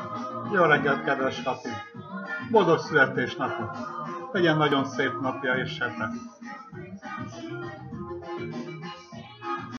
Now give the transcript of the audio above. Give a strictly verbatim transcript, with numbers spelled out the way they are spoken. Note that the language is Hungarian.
Jó reggelt, kedves Kati! Boldog születésnapot! Legyen nagyon szép napja és sepe!